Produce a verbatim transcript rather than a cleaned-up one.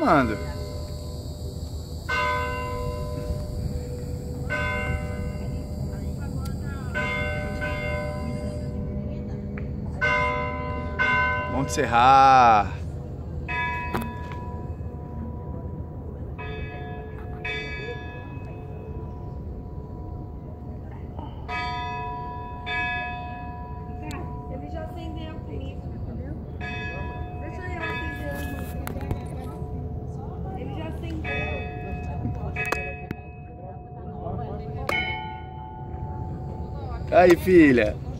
filmando. Monte Serra. Ele já acendeu comigo, entendeu? Deixa eu acender. Ele já acendeu. Aí, filha.